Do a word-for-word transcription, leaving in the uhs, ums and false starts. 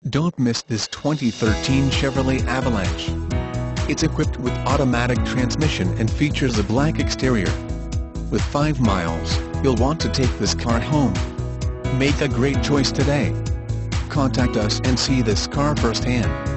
Don't miss this twenty thirteen Chevrolet Avalanche. It's equipped with automatic transmission and features a black exterior. With five miles, you'll want to take this car home. Make a great choice today. Contact us and see this car firsthand.